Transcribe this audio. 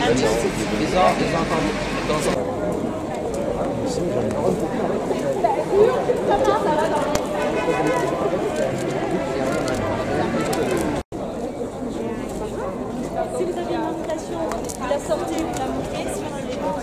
Si vous avez une invitation, vous la sortez, vous la montrez sur les bancs.